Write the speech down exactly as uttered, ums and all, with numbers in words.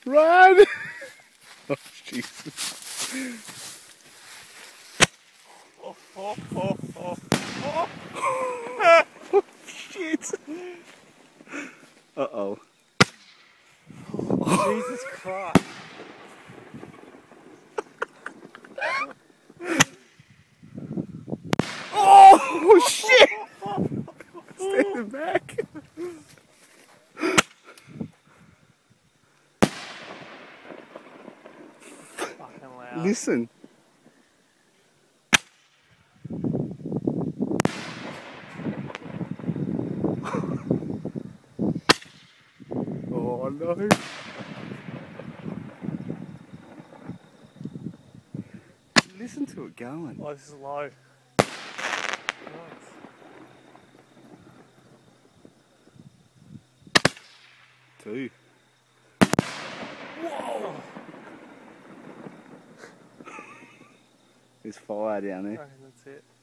Run! Oh, Jesus. Oh, oh, oh, oh, oh. Oh, shit. Uh-oh. Oh, Jesus Christ. Oh, shit! Standing back. Fucking loud. Listen. Oh, no. Listen to it going. Oh, this is low. Two. Whoa! There's fire down there. I reckon that's it.